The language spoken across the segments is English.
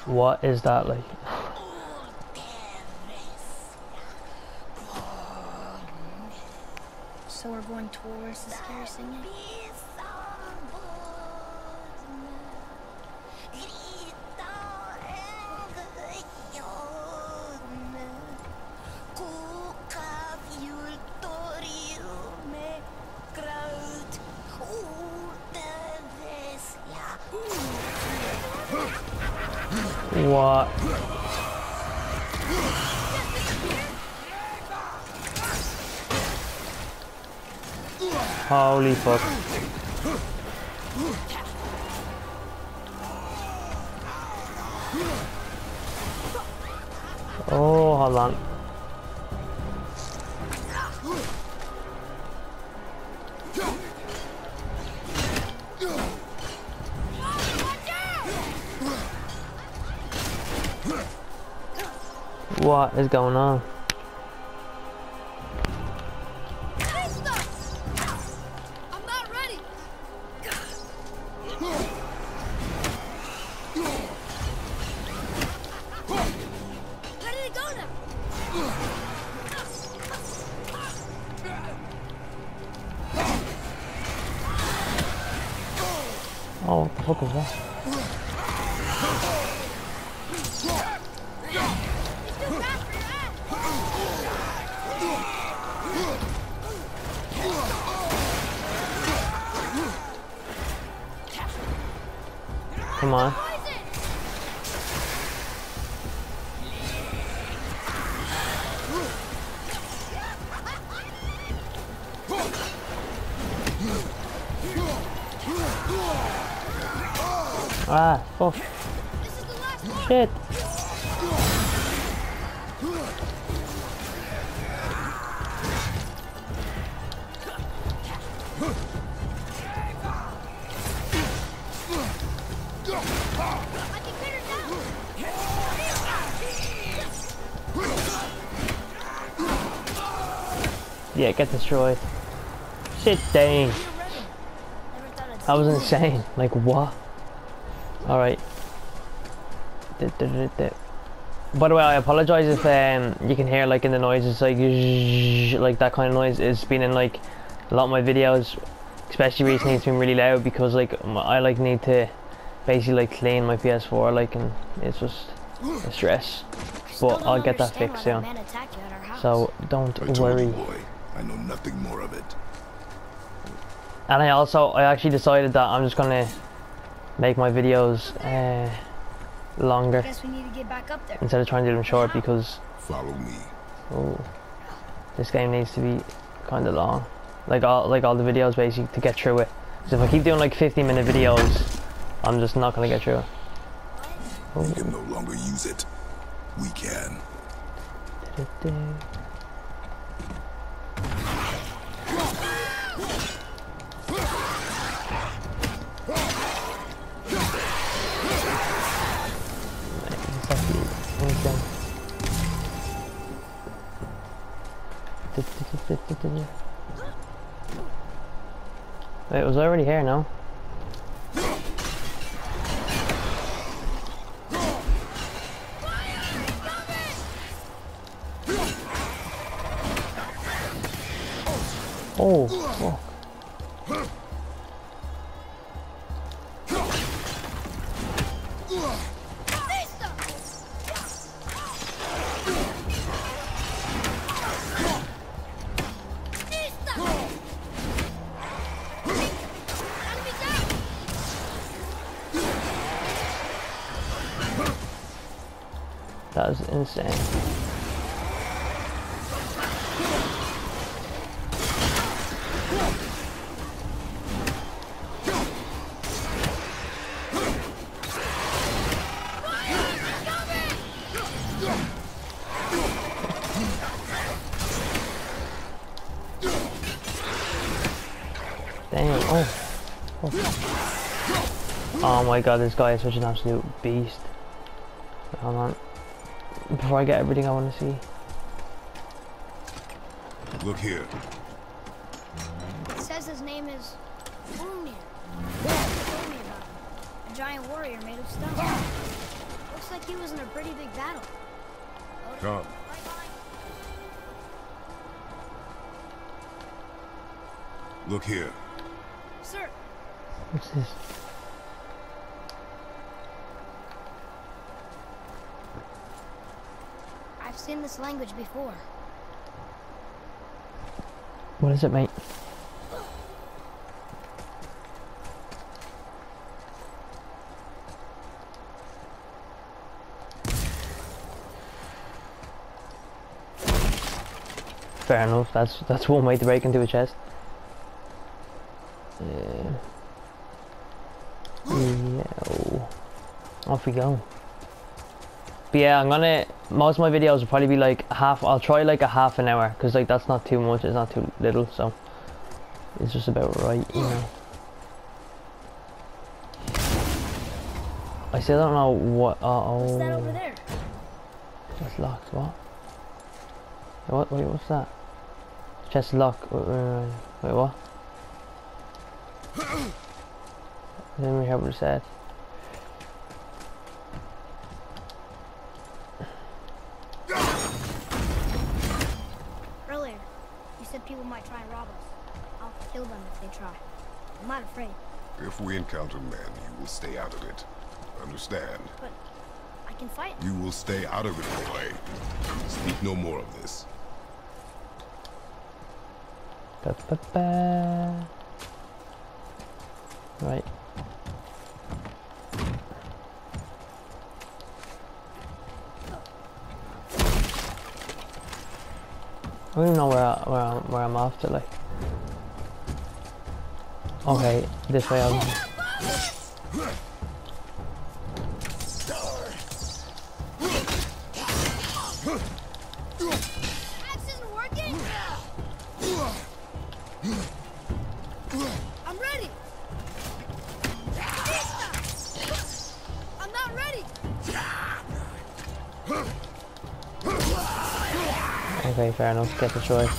What is that like? So we're going towards the scary singing? What? Holy fuck. Oh, hold on. What is going on? I'm not ready. Where did it go now? Oh, what the fuck is that? Come on. Ah, fuck. Shit. Yeah, get destroyed. Shit, dang. That was insane. Like, what? Alright. By the way, I apologize if you can hear like in the noises like that kind of noise is been in like a lot of my videos, especially recently. It's been really loud because like I like need to basically like clean my PS4 like, and it's just a stress. But I'll get that fixed soon. So don't worry. I know nothing more of it. And I actually decided that I'm just gonna make my videos longer. Guess we need to get back up there. Instead of trying to do them short, because Follow me. oh, this game needs to be kind of long. Like all the videos basically to get through it. So if I keep doing like 50-minute videos, I'm just not gonna get through it. Oh. We can no longer use it. We can. Wait, was I already here now? Oh, fuck. That was insane. Damn, oh my god, this guy is such an absolute beast. Hold on. Before I get everything I want to see. Look here. It says his name is Ulmir. A giant warrior made of stone. Looks Looks like he was in a pretty big battle. Come. Right behind you. Look here. Sir, What's this? I've seen this language before. What is it, mate? Fair enough. That's one way to break into a chest. Yeah. Off we go. But yeah, most of my videos will probably be like I'll try like a half an hour, because like that's not too much, it's not too little, so it's just about right, you know. I still don't know what. What's that over there? That's locked. What? What? Wait, what's that? Chest lock. Wait, what? I didn't really hear what it said. Earlier, you said people might try and rob us. I'll kill them if they try. I'm not afraid, If we encounter men, you will stay out of it. Understand? but I can fight. You will stay out of it, boy. Speak no more of this. Ba -ba -ba. Right. I don't even know where I'm after, like. Okay, this way I'll. Axe isn't working? I'm ready! I'm not ready! Okay, fair enough. Get destroyed.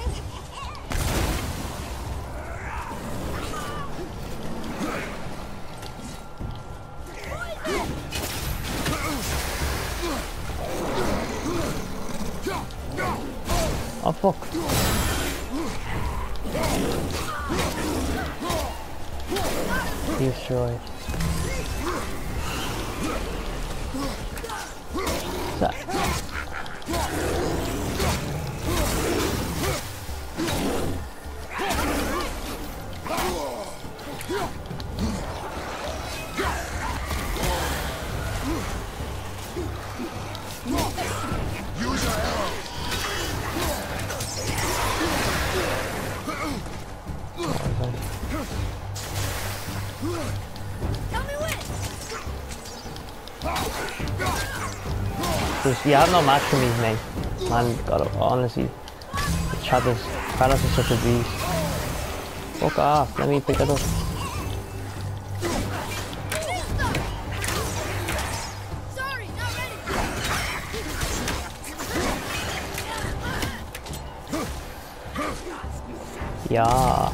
Oh fuck. Destroyed. What's that? Use your arrow. Tell me when! You have no match for me, mate. Man, God, honestly, Kratos is such a beast. Fuck off, let me pick it up. Sorry, not ready! Yeah.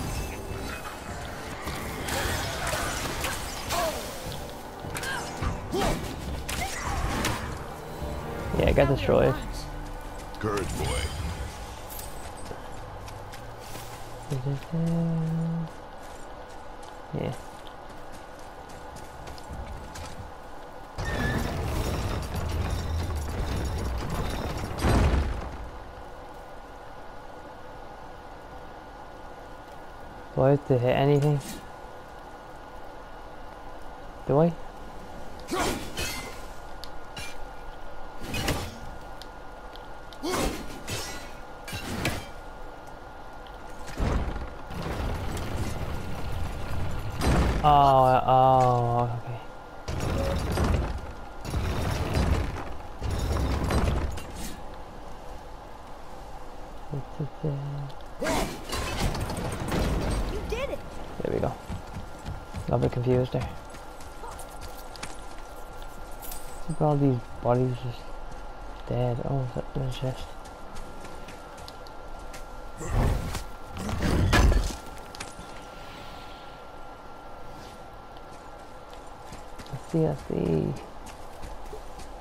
Yeah, get destroyed. Courage, boy. Yeah. Do I have to hit anything? Do I? Oh, okay. You did it! There we go. Got a bit confused there. Look at all these bodies just dead. Oh, is that in the chest? I see.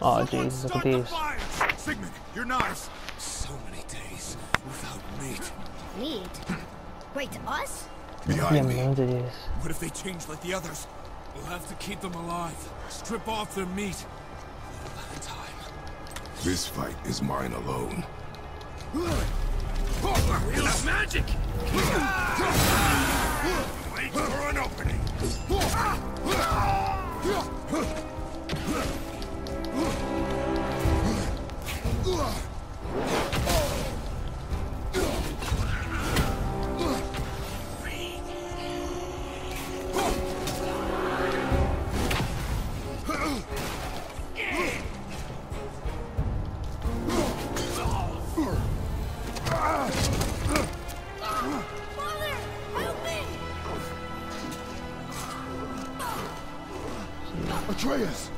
Oh jeez, look at these. Sigmund, your knives. So many days without meat. Meat? Wait, us? Yeah, Behind me. loads of these. What if they change like the others? We'll have to keep them alive. Strip off their meat. A little at a time. This fight is mine alone. Wheel of magic! Wait for an opening. Father, help me! Atreus!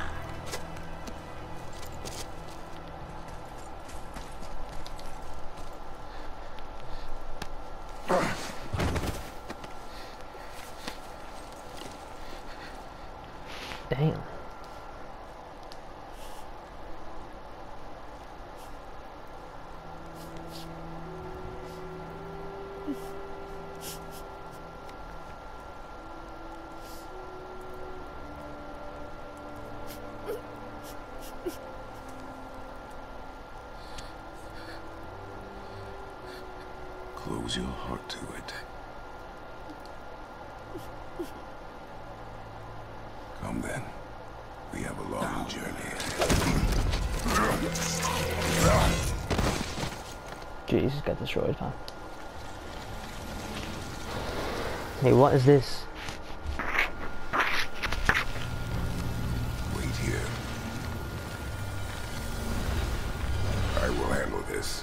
Damn. Close your heart to it. Come then. We have a long journey ahead. Jesus, got destroyed, man. Hey, what is this? Wait here. I will handle this.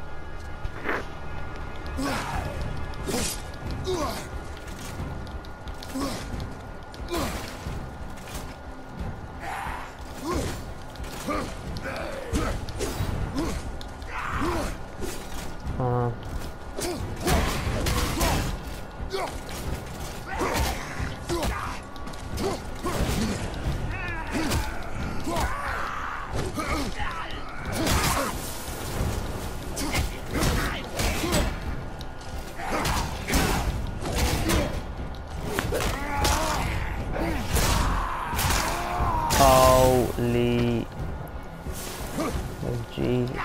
Holy... Oh, Jesus.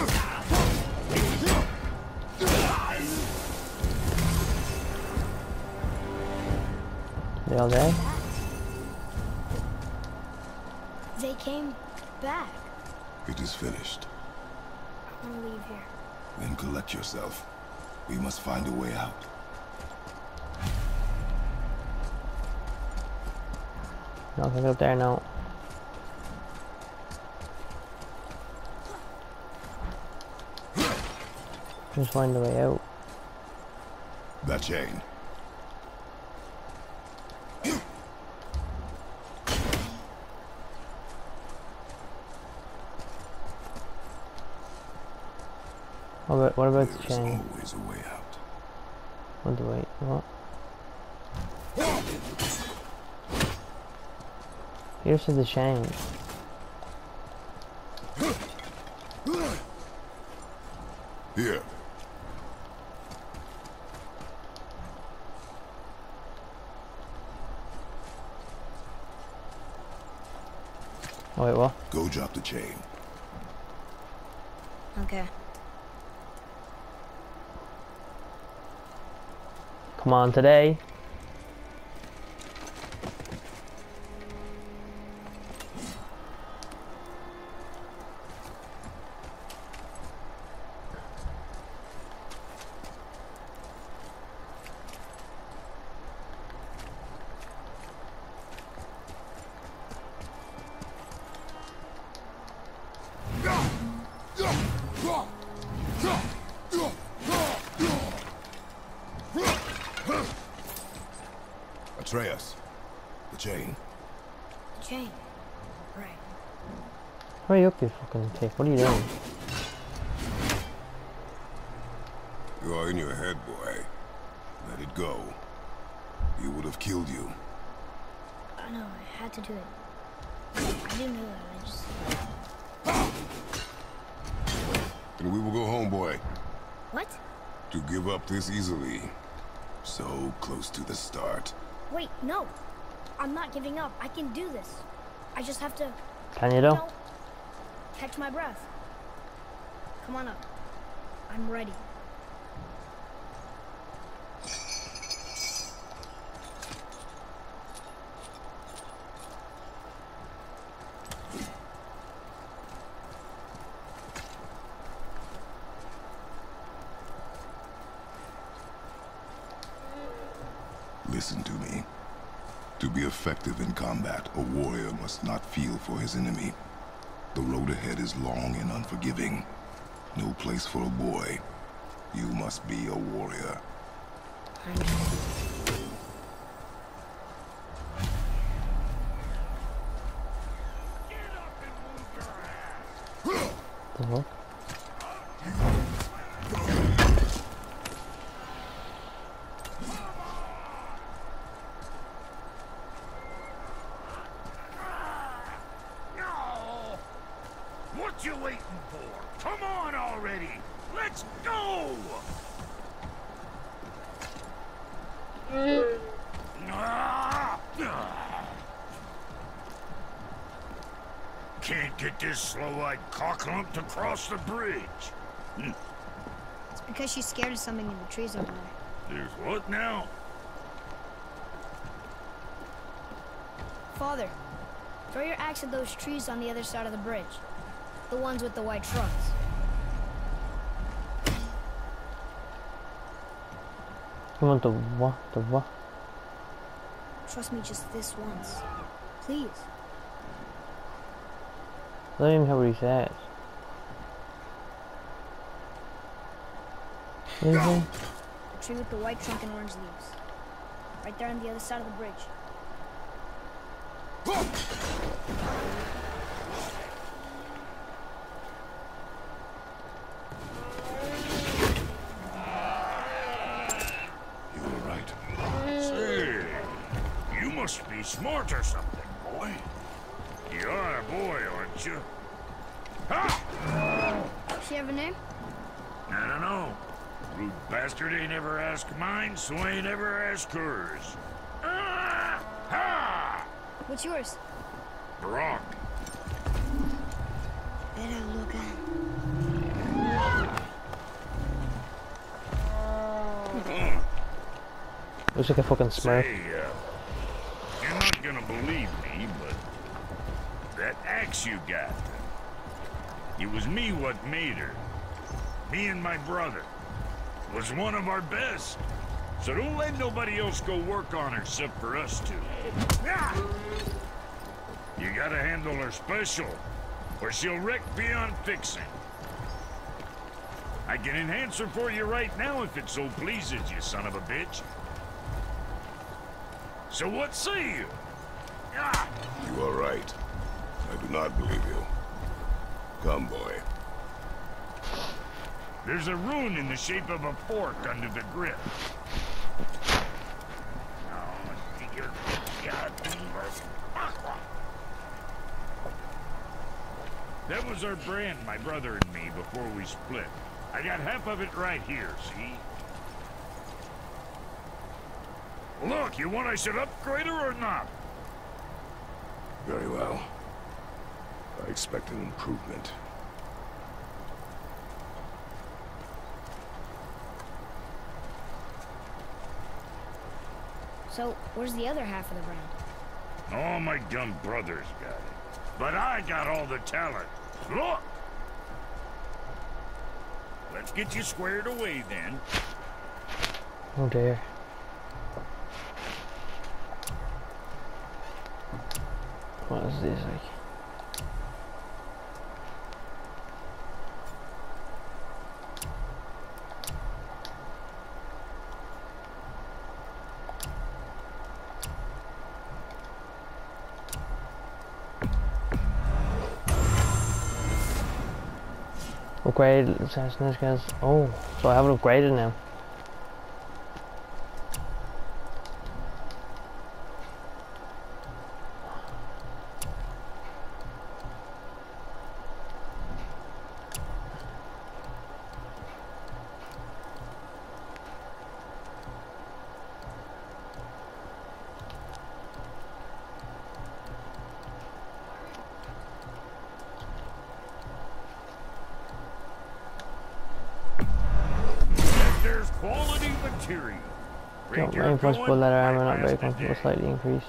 They all dead? They came back. It is finished. I want to leave here. Then collect yourself. We must find a way out. Nothing up there now. Just find a way out. That chain. What about the There is chain? always a way out. What the wait? What? Here's to the chain. Here. Oh wait, what? Go drop the chain. Okay. Come on today. Atreus. The chain. The chain. Right. Hurry up, you fucking thief. What are you doing? You are in your head, boy. Let it go. He would have killed you. I know, I had to do it. I didn't know that. just... And we will go home, boy. What? To give up this easily. So close to the start. Wait, no. I'm not giving up. I can do this. I just have to, Can you though? know, catch my breath. Come on up. I'm ready. Listen to me. To be effective in combat, a warrior must not feel for his enemy. The road ahead is long and unforgiving. No place for a boy. You must be a warrior. The fuck? No! What you waiting for? Come on already! Let's go! Can't get this slow-eyed cocklump to cross the bridge. It's because she's scared of something in the trees over there. There's what now? Father, throw your axe at those trees on the other side of the bridge. The ones with the white trunks. You want the what? The what? Trust me just this once. Please. I don't even hear what he says. What is it? The tree with the white trunk and orange leaves. Right there on the other side of the bridge. You were right. Say, you must be smart or something, boy. You are a boy, aren't you? Ha! She have a name? I don't know. Rude bastard ain't ever asked mine, so ain't ever asked hers. Ah! Ha! What's yours? Brock. Better look at. Looks like a fucking smurf. Say, you're not gonna believe me, but that axe you got, it was me what made her. Me and my brother. Was one of our best. So don't let nobody else go work on her except for us two. Ah! You gotta handle her special, or she'll wreck beyond fixing. I can enhance her for you right now if it so pleases you, son of a bitch. So what say you? Ah! You are right. I do not believe you. Come, boy. There's a rune in the shape of a fork under the grip. Oh, dear God. That was our brand, my brother and me, before we split. I got half of it right here, see? Look, you want I should upgrade her or not? Very well. I expect an improvement. So, where's the other half of the brand? All my dumb brothers got it. But I got all the talent. Look! Let's get you squared away, then. Oh dear. What is this like? Upgrade assassination guys. Oh, so I have it upgraded now. There's quality material. Don't Ranger reinforce going, full leather my armor, not very last comfortable, edition. slightly increased.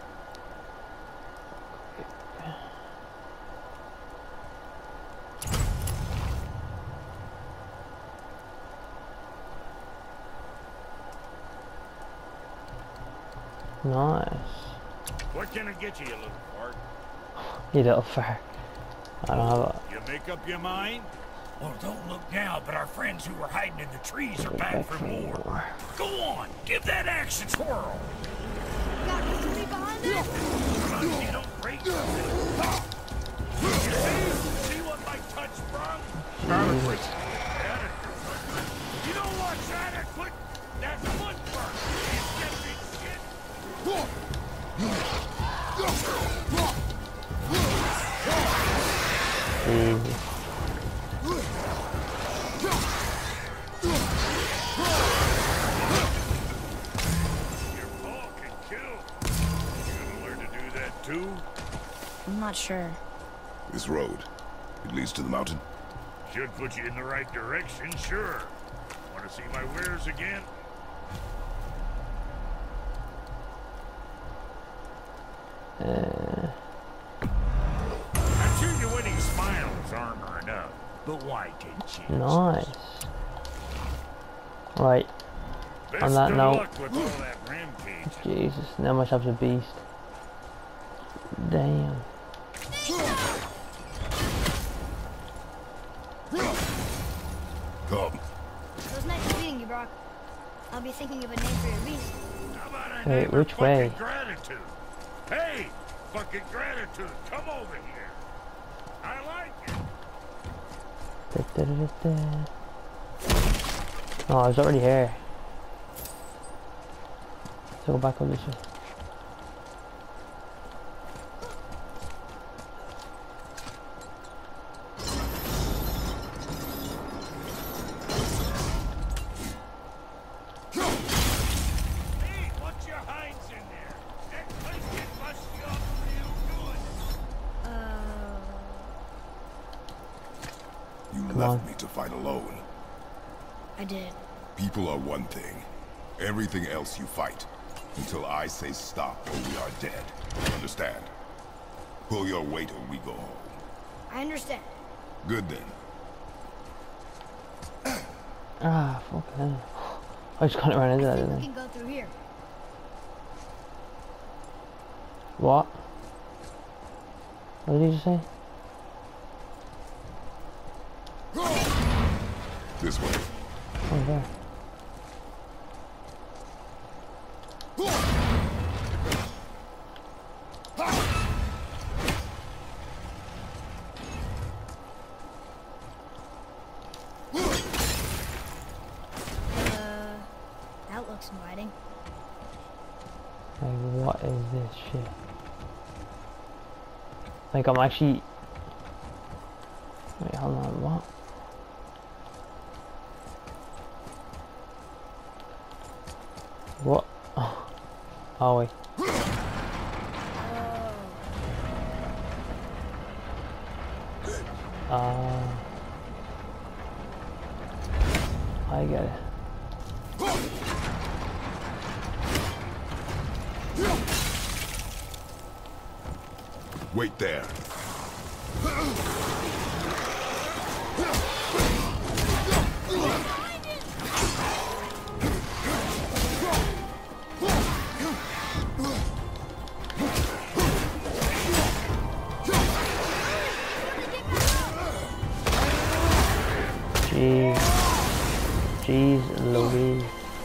Nice. What can I get you, you little fart? You little fart. I don't have a... You make up your mind? Well, don't look now, but our friends who were hiding in the trees are back for more. Go on, give that axe a twirl. Got me behind that? You don't break nothing. You see what my touch brought? You don't want that to click that foot first. You stupid shit. Jesus. Your paw can kill. You gonna learn to do that too? I'm not sure. This road, it leads to the mountain. Should put you in the right direction, sure. Want to see my wares again? I'm sure your winning smile is armor enough, but why take chances? Nice. Right. Best On that of note- luck with all that rampage. Jesus. Now myself's a beast. Damn. Come. It was nice meeting you, Brock. I'll be thinking of a name for your beast. How about a Hey, name of which way? fucking gratitude? Hey, fucking gratitude, come over here. I like it. Da-da-da-da-da. Oh, I was already here. So go back up this way. Hey, what's your hinds in there? That place can bust you up real good. You Come left on. me to fight alone. I did. People are one thing. Everything else you fight. Until I say stop or we are dead. Understand? Pull your weight or we go home. I understand. Good then. Ah, fucking hell. I just can't run into that, I think didn't we I? can go through here. What? What did you just say? This way. Oh, there. That looks inviting. Like, what is this shit? Like, I'm actually... Wait, hold on, what? What? Oh, wait. I get it. Wait there. Jeez. Jeez Louise.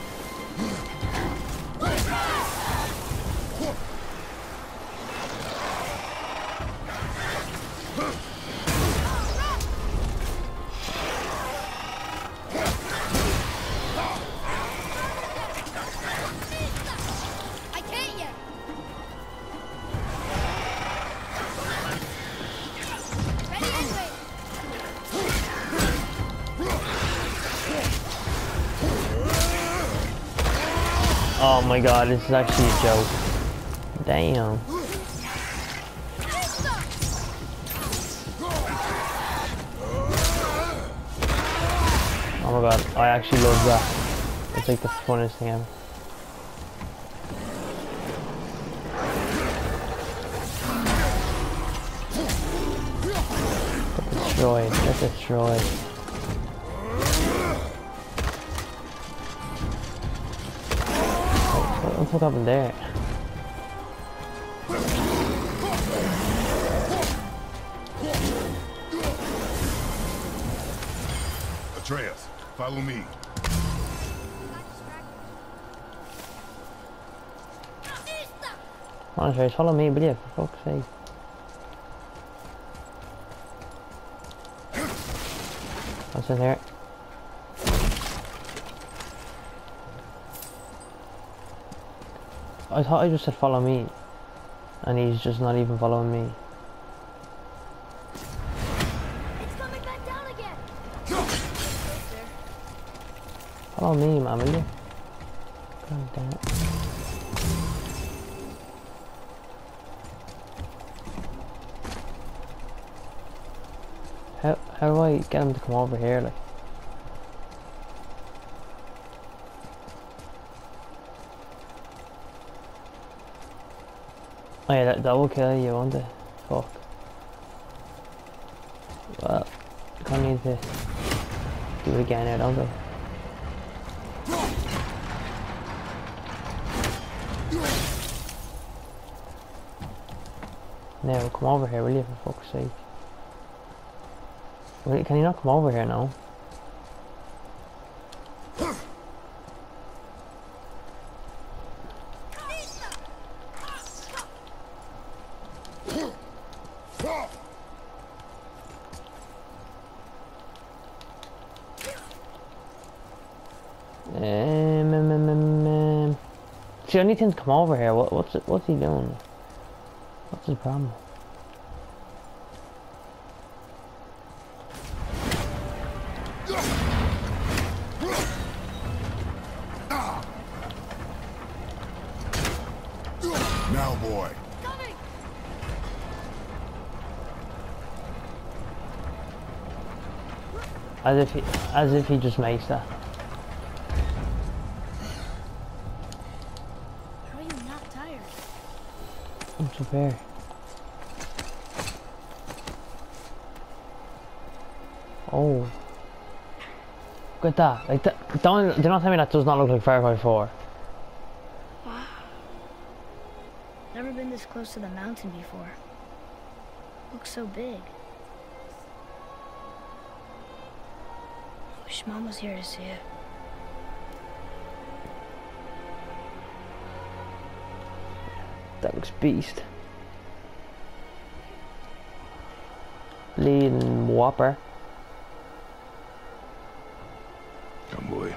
I can't yet. Ready anyway. Oh my god, this is actually a joke. Damn. Oh my god, I actually love that. It's like the funnest thing ever. Get destroyed, get destroyed. What the fuck happened there? Atreus, follow me. Honestly, follow me, will you? For fuck's sake. What's in here? I thought I just said follow me. And he's just not even following me. It's coming back down again. Follow me, man, will you? God damn it. How do I get him to come over here, like? Oh yeah, that will kill you, won't it? Fuck. Well, I kind of need to do it again now, don't I? Now, come over here, will you, for fuck's sake? Wait, can you not come over here now? See, I need him to come over here. What's he doing? What's his problem? Now, boy. Coming. As if he just makes that. How are you not tired? What's up here? Oh. Look at that. Like that. Do not tell me that does not look like Far Cry 4. Wow. Never been this close to the mountain before. Looks so big. Wish Mom was here to see it. That looks beast. Bleeding whopper. Come, boy.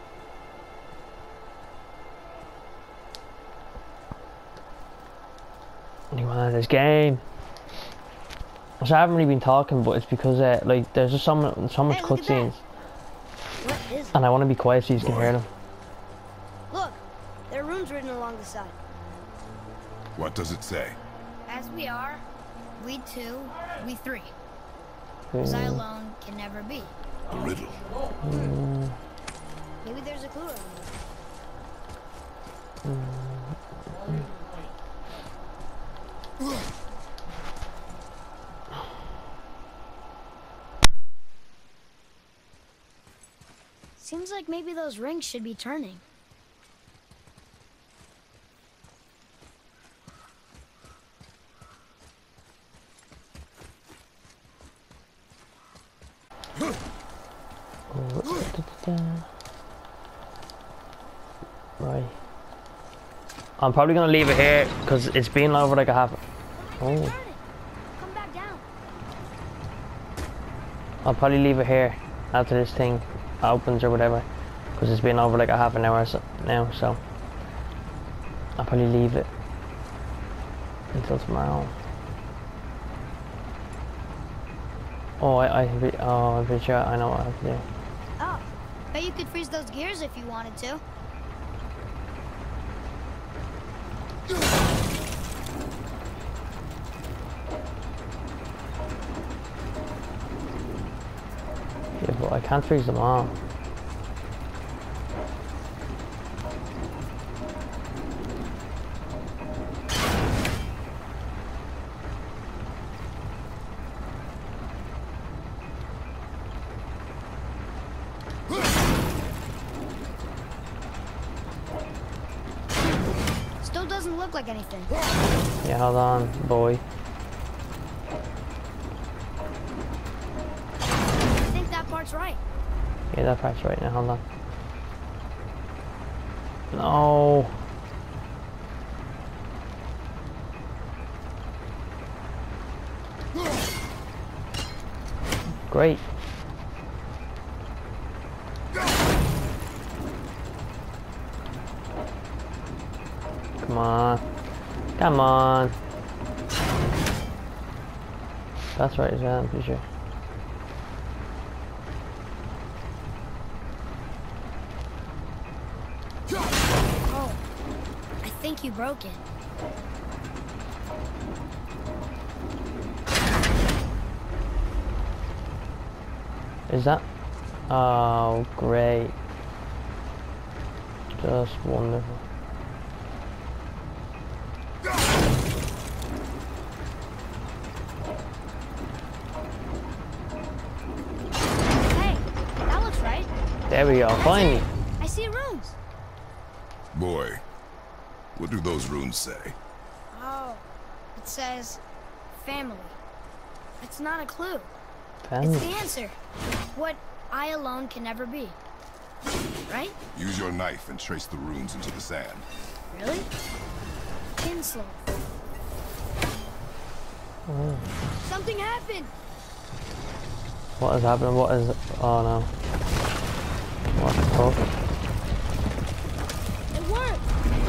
You want this game? So I haven't really been talking, but it's because like there's just so much Hey, look at cutscenes, What is it? and I want to be quiet so you can hear them. Look, there are runes written along the side. What does it say? As we are, we two, we three. As I alone can never be. A riddle. Maybe there's a clue around there. Seems like maybe those rings should be turning. Right. I'm probably gonna leave it here because it's been over like a half. Turn Oh. it. Come back down. I'll probably leave it here after this thing opens or whatever, because it's been over like a half an hour now, so I'll probably leave it until tomorrow. Oh, I'm pretty sure I know what I have to do. Oh, bet you could freeze those gears if you wanted to. Yeah, but I can't freeze them all. doesn't look like anything. Yeah, hold on, boy. I think that part's right. Yeah, that part's right now, hold on. No. Great. Come on. Come on. That's right as well, I'm pretty sure. Oh, I think you broke it. Is that? Oh, great. Just wonderful. Hey, that looks right. There we go, finally. I see runes. Boy, what do those runes say? Oh, it says family. It's not a clue. Family. It's the answer. What I alone can never be. Right? Use your knife and trace the runes into the sand. Really? Kinslow. Oh. Something happened. What is happening? What is... Oh no. What the fuck? It worked.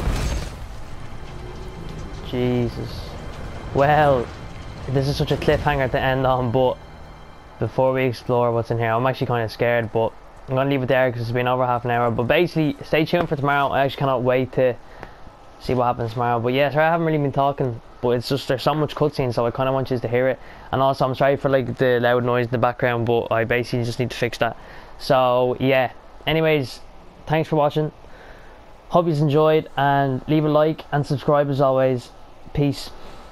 Jesus. Well, this is such a cliffhanger to end on, but before we explore what's in here, I'm actually kind of scared, but I'm going to leave it there because it's been over half an hour. But basically, stay tuned for tomorrow. I actually cannot wait to see what happens tomorrow. But yeah, sorry I haven't really been talking, but it's just there's so much cutscene, so I kind of want you to hear it. And also, I'm sorry for like the loud noise in the background, but I basically just need to fix that. So yeah, anyways, thanks for watching. Hope you enjoyed, and leave a like and subscribe as always. Peace.